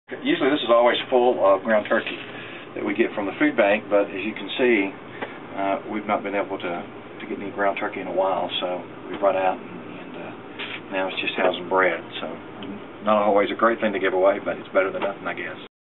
Usually this is always full of ground turkey that we get from the food bank, but as you can see, we've not been able to get any ground turkey in a while, so we've run out, and now it's just housing bread. So not always a great thing to give away, but it's better than nothing, I guess.